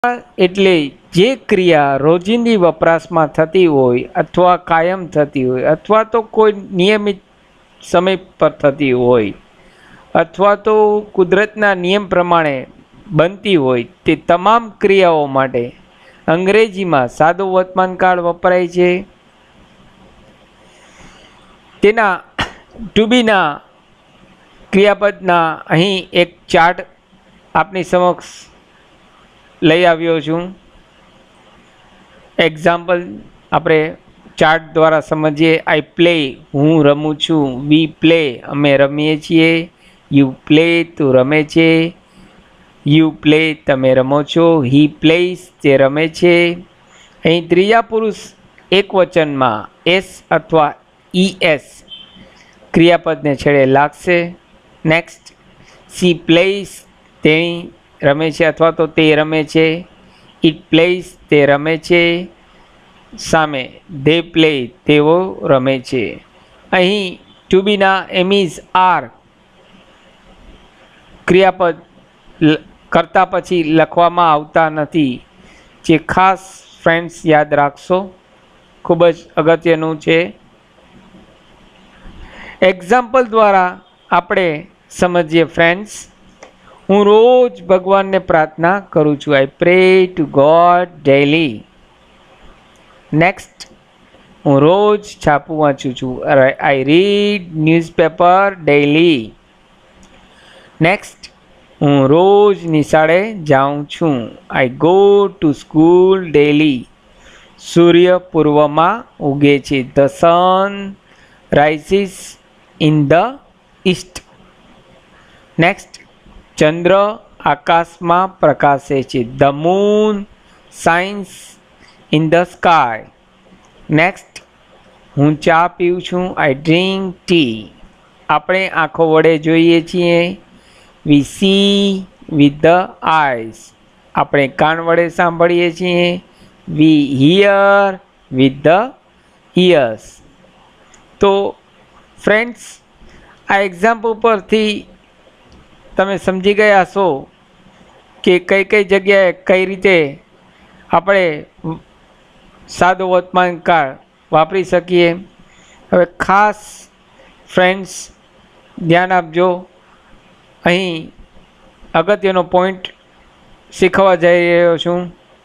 એટલે જે ક્રિયા રોજિંદી વપરાશમાં થતી હોય અથવા કાયમ થતી હોય અથવા તો કોઈ નિયમિત સમય પર થતી હોય અથવા તો કુદરતના નિયમ પ્રમાણે બનતી હોય તે તમામ ક્રિયાઓ માટે અંગ્રેજીમાં સાદો વર્તમાનકાળ વપરાય છે. તેના ટુ બીના ક્રિયાપદના અહીં એક ચાર્ટ આપની સમક્ષ લઈ આવ્યો છું. એક્ઝામ્પલ આપણે ચાર્ટ દ્વારા સમજીએ. આઈ પ્લે, હું રમું છું. વી પ્લે, અમે રમીએ છીએ. યુ પ્લે, તું રમે છે. યુ પ્લે, તમે રમો છો. હી પ્લેસ, તે રમે છે. અહીં ત્રીજા પુરુષ એક વચનમાં એસ અથવા ઈએસ ક્રિયાપદને છેડે લાગશે. નેક્સ્ટ, સી પ્લેસ, તેણી રમે છે અથવા તો તે રમે છે. ઇટ પ્લેસ, તે રમે છે. સામે ધે પ્લે, તેઓ રમે છે. અહીં ટુ બીના એમિઝ આર ક્રિયાપદ કરતા પછી લખવામાં આવતા નથી, જે ખાસ ફ્રેન્ડ્સ યાદ રાખશો, ખૂબ જ અગત્યનું છે. એક્ઝામ્પલ દ્વારા આપણે સમજીએ ફ્રેન્ડ્સ. હું રોજ ભગવાનને પ્રાર્થના કરું છું. I pray to God daily. Next, હું રોજ છાપું વાંચું છું. I read newspaper daily. Next, હું રોજ નિશાળે જાઉં છું. I go to school daily. સૂર્ય પૂર્વમાં ઉગે છે. The sun rises in the east. Next, ચંદ્ર આકાશમાં પ્રકાશે છે. The moon shines in the sky. Next, હું ચા પીઉં છું. I drink tea. આપણે આંખો વડે જોઈએ છીએ. We see with the eyes. આપણે કાન વડે સાંભળીએ છીએ. We hear with the ears. તો ફ્રેન્ડ્સ, આ એક્ઝામ્પલ પરથી તમે સમજી ગયા છો કે કઈ કઈ જગ્યાએ કઈ રીતે આપણે સાદો વર્તમાનકાળ વાપરી શકીએ. હવે ખાસ ફ્રેન્ડ્સ ધ્યાન આપજો. અહીં અગત્યનો પોઈન્ટ શીખવા જઈ રહ્યો છું.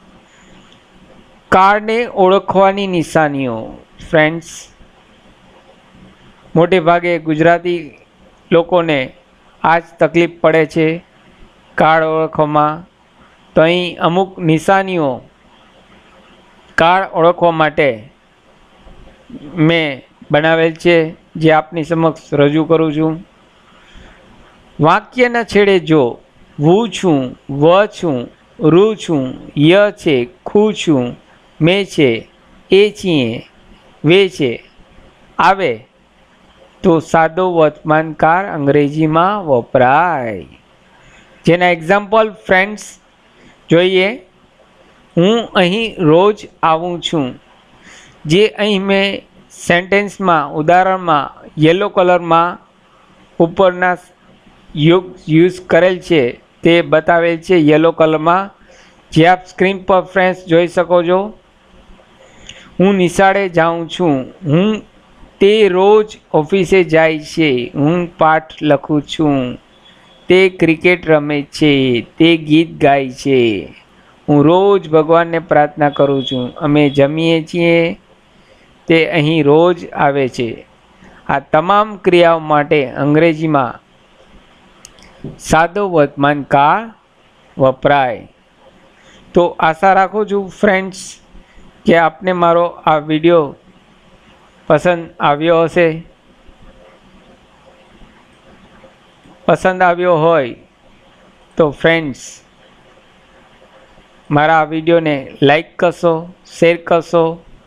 કાળને ઓળખવાની નિશાનીઓ. ફ્રેન્ડ્સ, મોટે ભાગે ગુજરાતી લોકોને આ જ તકલીફ પડે છે કાળ ઓળખવામાં. તો અહીં અમુક નિશાનીઓ કાળ ઓળખવા માટે મેં બનાવેલ છે, જે આપની સમક્ષ રજૂ કરું છું. વાક્યના છેડે જો હું છું, વ છું, રૂ છું, ય છે, ખું છું, મેં છે, એ છીએ, વે છે આવે તો સાદો વર્તમાનકાળ અંગ્રેજીમાં વપરાય. જેના એક્ઝામ્પલ ફ્રેન્ડ્સ જોઈએ. હું અહીં રોજ આવું છું. જે અહીં મેં સેન્ટેન્સમાં ઉદાહરણમાં યલો કલરમાં ઉપરના યુઝ કરેલ છે તે બતાવેલ છે યલો કલરમાં, જે આપ સ્ક્રીન પર ફ્રેન્ડ્સ જોઈ શકો છો. હું નિશાળે જાઉં છું. હું તે રોજ ઓફિસે જાય છે. હું પાઠ લખું છું. તે ક્રિકેટ રમે છે. તે ગીત ગાય છે. હું રોજ ભગવાનને પ્રાર્થના કરું છું. અમે જમીએ છીએ. તે અહીં રોજ આવે છે. આ તમામ ક્રિયાઓ માટે અંગ્રેજીમાં સાદો વર્તમાનકાળ વપરાય. તો આશા રાખું છું ફ્રેન્ડ્સ કે આપને મારો આ વિડીયો પસંદ આવ્યો હશે. પસંદ આવ્યો હોય તો ફ્રેન્ડ્સ મારા આ વિડીયોને લાઈક કરશો, શેર કરશો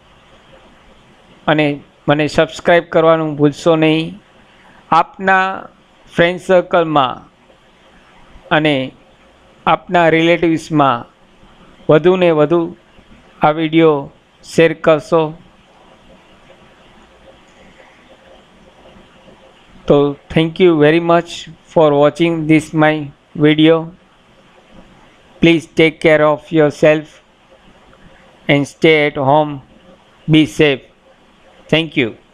અને મને સબસ્ક્રાઈબ કરવાનું ભૂલશો નહીં. આપના ફ્રેન્ડ સર્કલમાં અને આપના રિલેટિવ્સમાં વધુને વધુ આ વિડીયો શેર કરશો. તો thank you very much for watching this my video. Please take care of yourself and stay at home. Be safe. Thank you.